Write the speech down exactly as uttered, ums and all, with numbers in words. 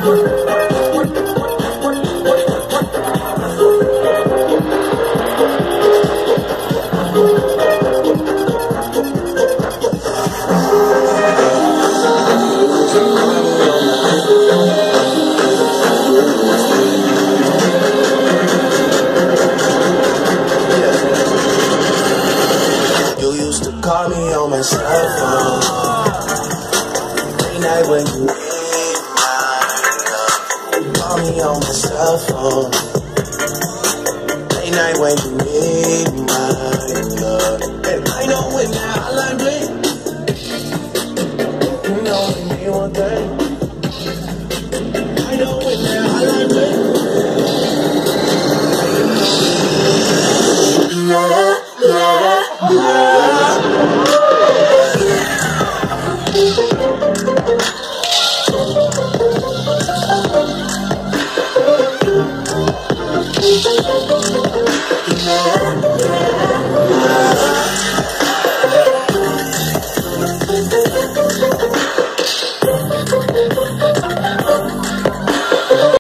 Call me on my cell phone. Late night when you need my love. Call me on my cell phone. Late night when you need my love. And I know when that hotline ring, you know when they want that. I know when that hotline ring. La la la la.